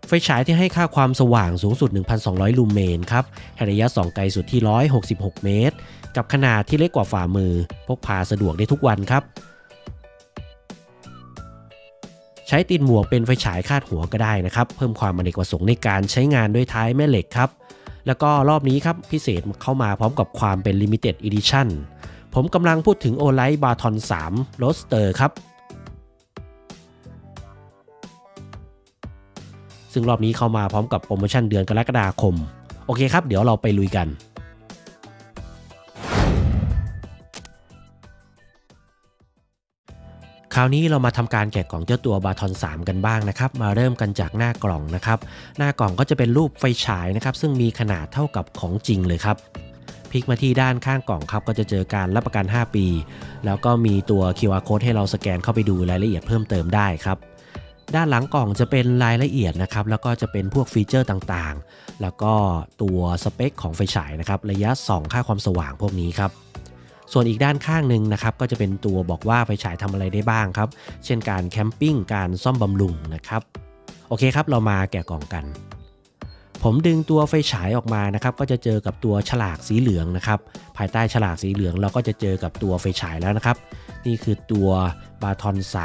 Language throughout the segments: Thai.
ไฟฉายที่ให้ค่าความสว่างสูงสุด 1,200 ลูเมนครับให้ระยะส่องไกลสุดที่166เมตรกับขนาดที่เล็กกว่าฝ่ามือพกพาสะดวกได้ทุกวันครับใช้ติดหมวกเป็นไฟฉายคาดหัวก็ได้นะครับเพิ่มความอเนกประสงค์ในการใช้งานด้วยท้ายแม่เหล็กครับแล้วก็รอบนี้ครับพิเศษเข้ามาพร้อมกับความเป็น Limited Edition ผมกำลังพูดถึง Olight Baton 3 Roadster ครับซึ่งรอบนี้เข้ามาพร้อมกับโปรโมชั่นเดือนกรกฎาคมโอเคครับเดี๋ยวเราไปลุยกันคราวนี้เรามาทำการแกะกล่องเจ้าตัว Baton 3 กันบ้างนะครับมาเริ่มกันจากหน้ากล่องนะครับหน้ากล่องก็จะเป็นรูปไฟฉายนะครับซึ่งมีขนาดเท่ากับของจริงเลยครับพลิกมาที่ด้านข้างกล่องครับก็จะเจอการรับประกัน5ปีแล้วก็มีตัว QR Code ให้เราสแกนเข้าไปดูรายละเอียดเพิ่มเติมได้ครับด้านหลังกล่องจะเป็นรายละเอียดนะครับแล้วก็จะเป็นพวกฟีเจอร์ต่างๆแล้วก็ตัวสเปคของไฟฉายนะครับระยะส่องค่าความสว่างพวกนี้ครับส่วนอีกด้านข้างหนึ่งนะครับก็จะเป็นตัวบอกว่าไฟฉายทำอะไรได้บ้างครับเช่นการแคมปิ้งการซ่อมบำรุงนะครับโอเคครับเรามาแกะกล่องกันผมดึงตัวไฟฉายออกมานะครับก็จะเจอกับตัวฉลากสีเหลืองนะครับภายใต้ฉลากสีเหลืองเราก็จะเจอกับตัวไฟฉายแล้วนะครับนี่คือตัว Baton 3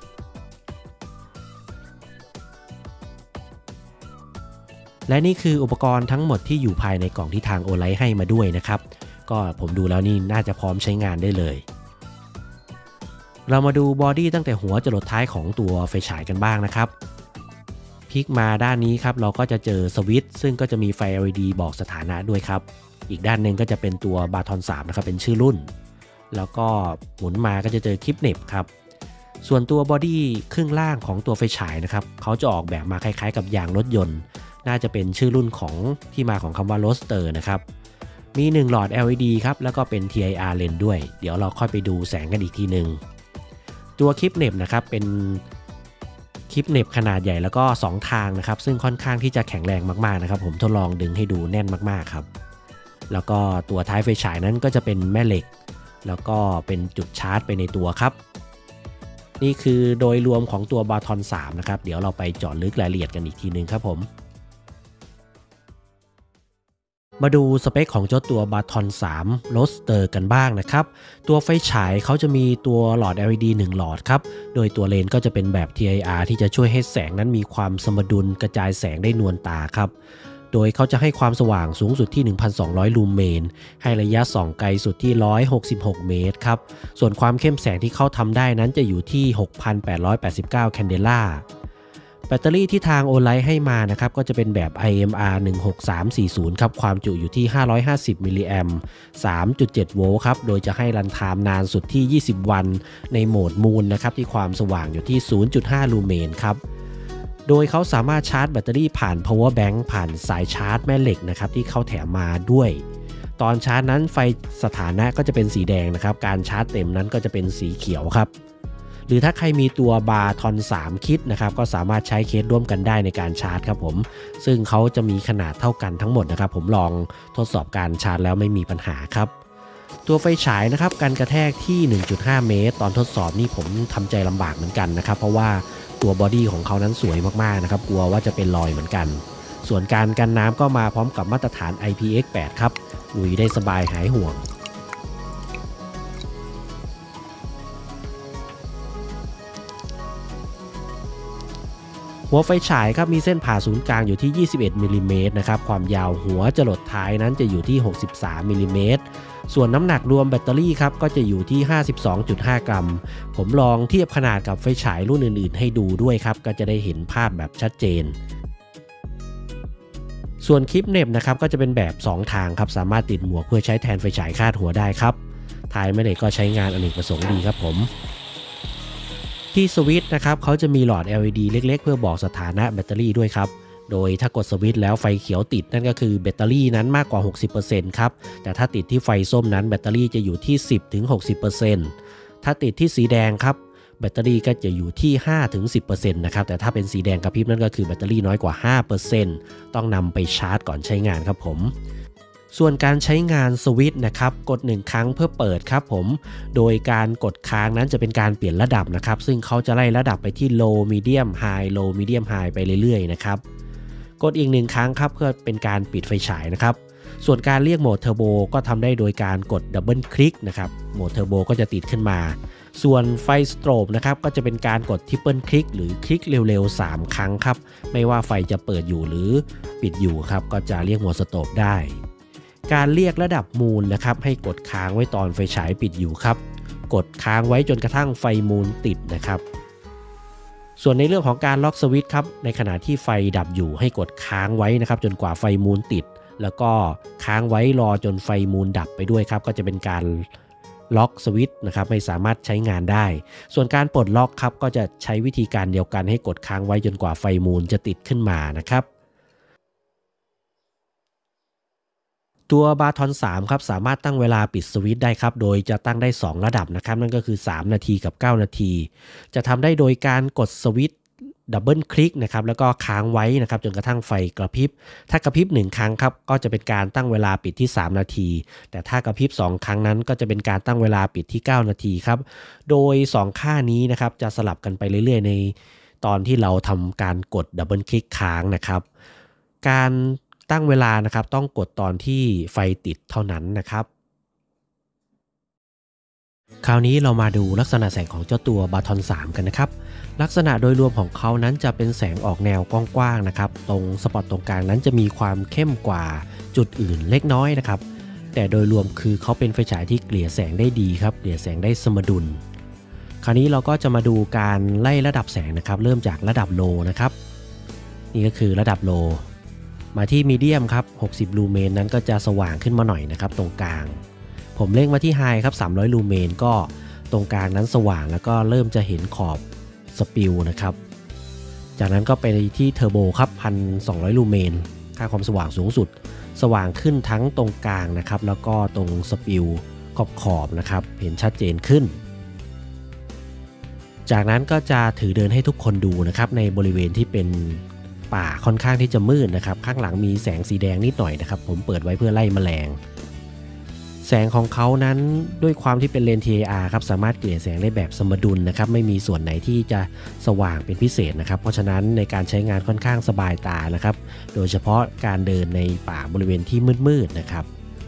และนี่คืออุปกรณ์ทั้งหมดที่อยู่ภายในกล่องที่ทาง Olight ให้มาด้วยนะครับก็ผมดูแล้วนี่น่าจะพร้อมใช้งานได้เลยเรามาดูบอดี้ตั้งแต่หัวจรดท้ายของตัวไฟฉายกันบ้างนะครับพลิกมาด้านนี้ครับเราก็จะเจอสวิตช์ซึ่งก็จะมีไฟ LED บอกสถานะด้วยครับอีกด้านหนึ่งก็จะเป็นตัว Baton 3 นะครับเป็นชื่อรุ่นแล้วก็หมุนมาก็จะเจอคลิปเหน็บครับส่วนตัวบอดี้ครึ่งล่างของตัวไฟฉายนะครับเขาจะออกแบบมาคล้ายๆกับยางรถยนต์น่าจะเป็นชื่อรุ่นของที่มาของคำว่า Roadster นะครับมี1หลอด LED ครับแล้วก็เป็น TIR เลนส์ด้วยเดี๋ยวเราค่อยไปดูแสงกันอีกทีนึงตัวคลิปเหน็บนะครับเป็นคลิปเหน็บขนาดใหญ่แล้วก็2ทางนะครับซึ่งค่อนข้างที่จะแข็งแรงมากๆนะครับผมทดลองดึงให้ดูแน่นมากๆครับแล้วก็ตัวท้ายไฟฉายนั้นก็จะเป็นแม่เหล็กแล้วก็เป็นจุดชาร์จไปในตัวครับนี่คือโดยรวมของตัว Baton 3 นะครับเดี๋ยวเราไปเจาะลึกรายละเอียดกันอีกทีนึงครับผมมาดูสเปคของเจ้าตัว Baton 3 Roadster กันบ้างนะครับตัวไฟฉายเขาจะมีตัวหลอด LED 1 หลอดครับโดยตัวเลนส์ก็จะเป็นแบบ TIR ที่จะช่วยให้แสงนั้นมีความสมดุลกระจายแสงได้นวลตาครับโดยเขาจะให้ความสว่างสูงสุดที่ 1,200 ลูเมนให้ระยะส่องไกลสุดที่166เมตรครับส่วนความเข้มแสงที่เขาทำได้นั้นจะอยู่ที่ 6,889 แคนเดล่าแบตเตอรี่ที่ทาง Olight ให้มานะครับก็จะเป็นแบบ IMR 16340ครับความจุอยู่ที่550มิลลิแอมป์ 3.7 โวลต์ครับโดยจะให้รันไทม์นานสุดที่20วันในโหมดมูนนะครับที่ความสว่างอยู่ที่ 0.5 ลูเมนครับโดยเขาสามารถชาร์จแบตเตอรี่ผ่าน power bank ผ่านสายชาร์จแม่เหล็กนะครับที่เขาแถมมาด้วยตอนชาร์จนั้นไฟสถานะก็จะเป็นสีแดงนะครับการชาร์จเต็มนั้นก็จะเป็นสีเขียวครับหรือถ้าใครมีตัว Baton 3 คิดนะครับก็สามารถใช้เคสร่วมกันได้ในการชาร์จครับผมซึ่งเขาจะมีขนาดเท่ากันทั้งหมดนะครับผมลองทดสอบการชาร์จแล้วไม่มีปัญหาครับตัวไฟฉายนะครับกันกระแทกที่ 1.5 เมตรตอนทดสอบนี่ผมทำใจลำบากเหมือนกันนะครับเพราะว่าตัวบอดี้ของเขานั้นสวยมากๆนะครับกลัวว่าจะเป็นรอยเหมือนกันส่วนการกันน้ำก็มาพร้อมกับมาตรฐาน IPX8 ครับลุยได้สบายหายห่วงหัวไฟฉายครับมีเส้นผ่าศูนย์กลางอยู่ที่21มิลลิเมตรนะครับความยาวหัวจรดท้ายนั้นจะอยู่ที่63มิลลิเมตรส่วนน้ำหนักรวมแบตเตอรี่ครับก็จะอยู่ที่ 52.5 กรัมผมลองเทียบขนาดกับไฟฉายรุ่นอื่นๆให้ดูด้วยครับก็จะได้เห็นภาพแบบชัดเจนส่วนคลิปเหน็บนะครับก็จะเป็นแบบ2ทางครับสามารถติดหมวกเพื่อใช้แทนไฟฉายคาดหัวได้ครับท้ายแม่เหล็กก็ใช้งานอเนกประสงค์ดีครับผมที่สวิตช์นะครับเขาจะมีหลอด LED เล็กๆเพื่อบอกสถานะแบตเตอรี่ด้วยครับโดยถ้ากดสวิตช์แล้วไฟเขียวติดนั่นก็คือแบตเตอรี่นั้นมากกว่า 60% ครับแต่ถ้าติดที่ไฟส้มนั้นแบตเตอรี่จะอยู่ที่ 10-60% ถ้าติดที่สีแดงครับแบตเตอรี่ก็จะอยู่ที่ 5-10% นะครับแต่ถ้าเป็นสีแดงกระพริบนั่นก็คือแบตเตอรี่น้อยกว่า 5% ต้องนำไปชาร์จก่อนใช้งานครับผมส่วนการใช้งานสวิตช์นะครับกด1ครั้งเพื่อเปิดครับผมโดยการกดค้างนั้นจะเป็นการเปลี่ยนระดับนะครับซึ่งเขาจะไล่ระดับไปที่ low medium high low medium high ไปเรื่อยๆนะครับกดอีก1ครั้งครับเพื่อเป็นการปิดไฟฉายนะครับส่วนการเรียกโหมดเทอร์โบก็ทำได้โดยการกดดับเบิลคลิกนะครับโหมดเทอร์โบก็จะติดขึ้นมาส่วนไฟสโตรบนะครับก็จะเป็นการกดทริปเปิลคลิกหรือคลิกเร็วๆ3ครั้งครับไม่ว่าไฟจะเปิดอยู่หรือปิดอยู่ครับก็จะเรียกโหมดสโตรบได้การเรียกระดับมูลนะครับให้กดค้างไว้ตอนไฟฉายปิดอยู่ครับกดค้างไว้จนกระทั่งไฟมูลติดนะครับส่วนในเรื่องของการล็อกสวิตช์ครับในขณะที่ไฟดับอยู่ให้กดค้างไว้นะครับจนกว่าไฟมูลติดแล้วก็ค้างไว้รอจนไฟมูลดับไปด้วยครับก็จะเป็นการล็อกสวิตช์นะครับไม่สามารถใช้งานได้ส่วนการปลดล็อกครับก็จะใช้วิธีการเดียวกันให้กดค้างไว้จนกว่าไฟมูลจะติดขึ้นมานะครับตัวบาทอน3ครับสามารถตั้งเวลาปิดสวิตช์ได้ครับโดยจะตั้งได้2ระดับนะครับนั่นก็คือ3นาทีกับ9นาทีจะทำได้โดยการกดสวิตช์ดับเบิลคลิกนะครับแล้วก็ค้างไว้นะครับจนกระทั่งไฟกระพริบถ้ากระพริบ1ครั้งครับก็จะเป็นการตั้งเวลาปิดที่3นาทีแต่ถ้ากระพริบ2ครั้งนั้นก็จะเป็นการตั้งเวลาปิดที่9นาทีครับโดย2ค่านี้นะครับจะสลับกันไปเรื่อยๆในตอนที่เราทำการกดดับเบิลคลิกค้างนะครับการตั้งเวลานะครับต้องกดตอนที่ไฟติดเท่านั้นนะครับคราวนี้เรามาดูลักษณะแสงของเจ้าตัวบาทอน3กันนะครับลักษณะโดยรวมของเขานั้นจะเป็นแสงออกแนวกว้างๆนะครับตรงสปอตตรงกลางนั้นจะมีความเข้มกว่าจุดอื่นเล็กน้อยนะครับแต่โดยรวมคือเขาเป็นไฟฉายที่เกลี่ยแสงได้ดีครับเกลี่ยแสงได้สมดุลคราวนี้เราก็จะมาดูการไล่ระดับแสงนะครับเริ่มจากระดับโลนะครับนี่ก็คือระดับโลมาที่มีเดียมครับ60ลูเมนนั้นก็จะสว่างขึ้นมาหน่อยนะครับตรงกลางผมเล็งมาที่ไฮครับ300ลูเมนก็ตรงกลางนั้นสว่างแล้วก็เริ่มจะเห็นขอบสปิลนะครับจากนั้นก็ไปที่เทอร์โบครับ1,200ลูเมนค่าความสว่างสูงสุดสว่างขึ้นทั้งตรงกลางนะครับแล้วก็ตรงสปิลขอบนะครับเห็นชัดเจนขึ้นจากนั้นก็จะถือเดินให้ทุกคนดูนะครับในบริเวณที่เป็นป่าค่อนข้างที่จะมืดนะครับข้างหลังมีแสงสีแดงนิดหน่อยนะครับผมเปิดไว้เพื่อไล่แมลงแสงของเขานั้นด้วยความที่เป็นเลนส์ TAR ครับสามารถเกลี่ยแสงได้แบบสมดุลนะครับไม่มีส่วนไหนที่จะสว่างเป็นพิเศษนะครับเพราะฉะนั้นในการใช้งานค่อนข้างสบายตานะครับโดยเฉพาะการเดินในป่าบริเวณที่มืดๆนะครับ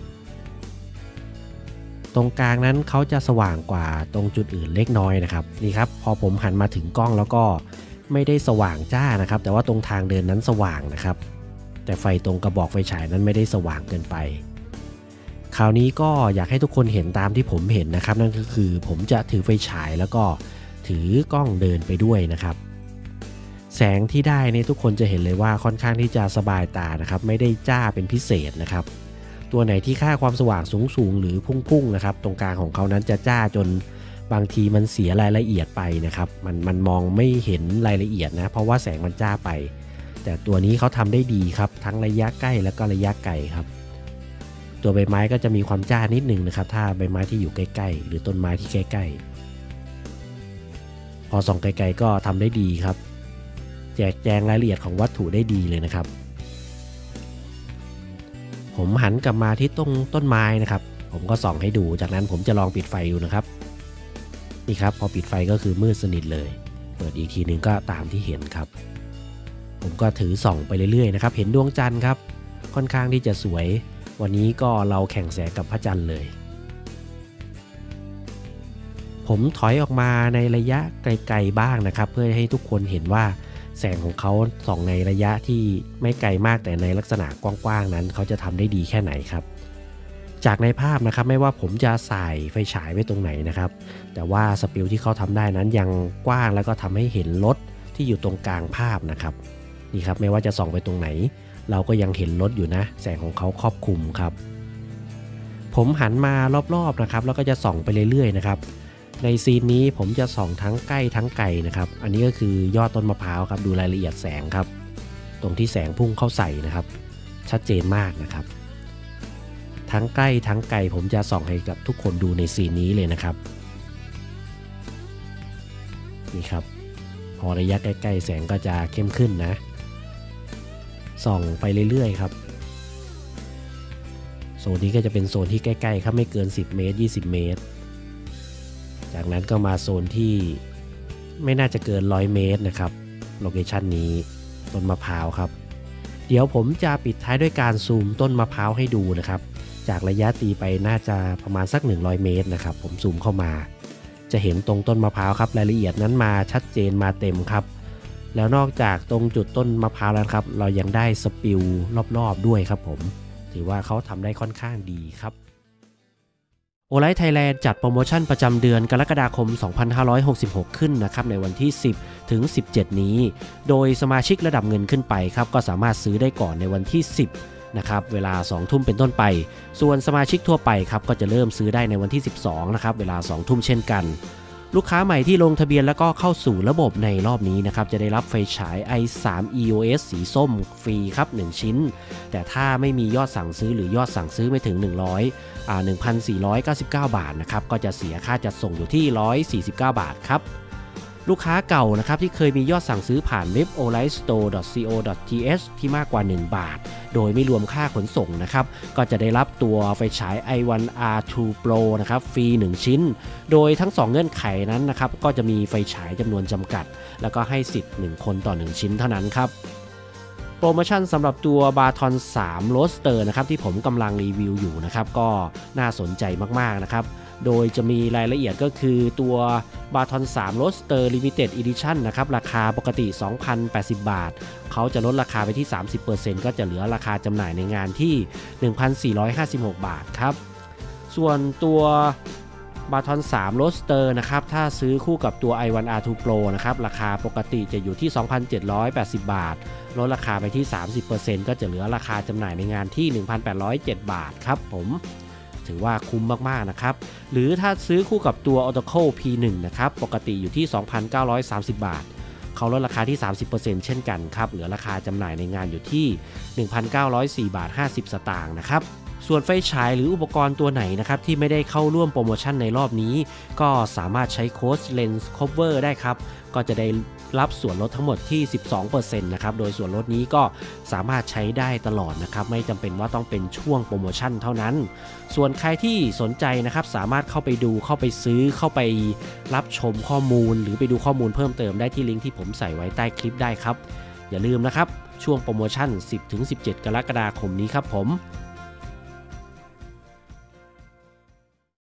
ตรงกลางนั้นเขาจะสว่างกว่าตรงจุดอื่นเล็กน้อยนะครับนี่ครับพอผมหันมาถึงกล้องแล้วก็ไม่ได้สว่างจ้านะครับแต่ว่าตรงทางเดินนั้นสว่างนะครับแต่ไฟตรงกระบอกไฟฉายนั้นไม่ได้สว่างเกินไปคราวนี้ก็อยากให้ทุกคนเห็นตามที่ผมเห็นนะครับนั่นก็คือผมจะถือไฟฉายแล้วก็ถือกล้องเดินไปด้วยนะครับแสงที่ได้เนี่ยทุกคนจะเห็นเลยว่าค่อนข้างที่จะสบายตานะครับไม่ได้จ้าเป็นพิเศษนะครับตัวไหนที่ค่าความสว่างสูงหรือพุ่งๆนะครับตรงกลางของเขานั้นจะจ้าจนบางทีมันเสียรายละเอียดไปนะครับมันมองไม่เห็นรายละเอียดนะเพราะว่าแสงมันจ้าไปแต่ตัวนี้เขาทำได้ดีครับทั้งระยะใกล้และก็ระยะไกลครับตัวใบไม้ก็จะมีความจ้านิดนึงนะครับถ้าใบไม้ที่อยู่ใกล้ๆหรือต้นไม้ที่ใกล้ๆพอส่องไกลๆก็ทำได้ดีครับแจกแจงรายละเอียดของวัตถุได้ดีเลยนะครับผมหันกลับมาที่ตรงต้นไม้นะครับผมก็ส่องให้ดูจากนั้นผมจะลองปิดไฟดูนะครับนี่ครับพอปิดไฟก็คือมืดสนิทเลยเปิดอีกทีนึงก็ตามที่เห็นครับผมก็ถือส่องไปเรื่อยๆนะครับเห็นดวงจันทร์ครับค่อนข้างที่จะสวยวันนี้ก็เราแข่งแสงกับพระจันทร์เลยผมถอยออกมาในระยะไกลๆบ้างนะครับเพื่อให้ทุกคนเห็นว่าแสงของเขาส่องในระยะที่ไม่ไกลมากแต่ในลักษณะกว้างๆนั้นเขาจะทำได้ดีแค่ไหนครับจากในภาพนะครับไม่ว่าผมจะใส่ไฟฉายไว้ตรงไหนนะครับแต่ว่าสปิลที่เขาทำได้นั้นยังกว้างแล้วก็ทำให้เห็นรถที่อยู่ตรงกลางภาพนะครับนี่ครับไม่ว่าจะส่องไปตรงไหนเราก็ยังเห็นรถอยู่นะแสงของเขาครอบคลุมครับผมหันมารอบๆนะครับแล้วก็จะส่องไปเรื่อยๆนะครับในซีนนี้ผมจะส่องทั้งใกล้ทั้งไกลนะครับอันนี้ก็คือยอดต้นมะพร้าวครับดูรายละเอียดแสงครับตรงที่แสงพุ่งเข้าใส่นะครับชัดเจนมากนะครับทั้งใกล้ทั้งไกลผมจะส่องให้กับทุกคนดูในซีนนี้เลยนะครับนี่ครับพอระยะใกล้ๆแสงก็จะเข้มขึ้นนะส่องไปเรื่อยๆครับโซนนี้ก็จะเป็นโซนที่ใกล้ๆครับไม่เกิน10เมตร20เมตรจากนั้นก็มาโซนที่ไม่น่าจะเกิน100เมตรนะครับโลเคชันนี้ต้นมะพร้าวครับเดี๋ยวผมจะปิดท้ายด้วยการซูมต้นมะพร้าวให้ดูนะครับจากระยะตีไปน่าจะประมาณสัก100เมตรนะครับผมซูมเข้ามาจะเห็นตรงต้นมะพร้าวครับรายละเอียดนั้นมาชัดเจนมาเต็มครับแล้วนอกจากตรงจุดต้นมะพร้าวแล้วครับเรายังได้สปิลรอบๆด้วยครับผมถือว่าเขาทำได้ค่อนข้างดีครับโอไลท์ไทยแลนด์จัดโปรโมชั่นประจำเดือนกรกฎาคม 2566 ขึ้นนะครับในวันที่ 10 ถึง 17 นี้โดยสมาชิกระดับเงินขึ้นไปครับก็สามารถซื้อได้ก่อนในวันที่ 10 นะครับเวลา 2 ทุ่มเป็นต้นไปส่วนสมาชิกทั่วไปครับก็จะเริ่มซื้อได้ในวันที่ 12 นะครับเวลา 2 ทุ่มเช่นกันลูกค้าใหม่ที่ลงทะเบียนแล้วก็เข้าสู่ระบบในรอบนี้นะครับจะได้รับไฟฉาย i3 EOS สีส้มฟรีครับ1ชิ้นแต่ถ้าไม่มียอดสั่งซื้อหรือยอดสั่งซื้อไม่ถึง1,499 บาทนะครับก็จะเสียค่าจัดส่งอยู่ที่149 บาทครับลูกค้าเก่านะครับที่เคยมียอดสั่งซื้อผ่านเว็บ olightstore.co.th ที่มากกว่า1บาทโดยไม่รวมค่าขนส่งนะครับก็จะได้รับตัวไฟฉาย i1R2 Pro นะครับฟรี1ชิ้นโดยทั้ง2เงื่อนไขนั้นนะครับก็จะมีไฟฉายจำนวนจำกัดแล้วก็ให้สิทธิ์1คนต่อ1ชิ้นเท่านั้นครับโปรโมชั่นสำหรับตัวบาทอน3 Roadster นะครับที่ผมกำลังรีวิวอยู่นะครับก็น่าสนใจมากๆนะครับโดยจะมีรายละเอียดก็คือตัวบาทอน3 Roadster Limited Edition นะครับราคาปกติ 2,080 บาทเขาจะลดราคาไปที่ 30% ก็จะเหลือราคาจำหน่ายในงานที่ 1,456 บาทครับส่วนตัวบาทอน3 Roadster นะครับถ้าซื้อคู่กับตัว i1R2 Pro นะครับราคาปกติจะอยู่ที่ 2,780 บาทลดราคาไปที่ 30% ก็จะเหลือราคาจำหน่ายในงานที่ 1,807 บาทครับผมถือว่าคุ้มมากๆนะครับหรือถ้าซื้อคู่กับตัว Autoco P1 นะครับปกติอยู่ที่ 2,930 บาทเขาลดราคาที่ 30% เช่นกันครับเหลือราคาจำหน่ายในงานอยู่ที่ 1,904 บาท 50 สตางค์นะครับส่วนไฟฉายหรืออุปกรณ์ตัวไหนนะครับที่ไม่ได้เข้าร่วมโปรโมชั่นในรอบนี้ก็สามารถใช้โค้ด Lens Cover ได้ครับก็จะได้รับส่วนลดทั้งหมดที่ 12% นะครับโดยส่วนลดนี้ก็สามารถใช้ได้ตลอดนะครับไม่จำเป็นว่าต้องเป็นช่วงโปรโมชั่นเท่านั้นส่วนใครที่สนใจนะครับสามารถเข้าไปดูเข้าไปซื้อเข้าไปรับชมข้อมูลหรือไปดูข้อมูลเพิ่มเติมได้ที่ลิงก์ที่ผมใส่ไว้ใต้คลิปได้ครับอย่าลืมนะครับช่วงโปรโมชั่น 10-17 กรกฎาคมนี้ครับผม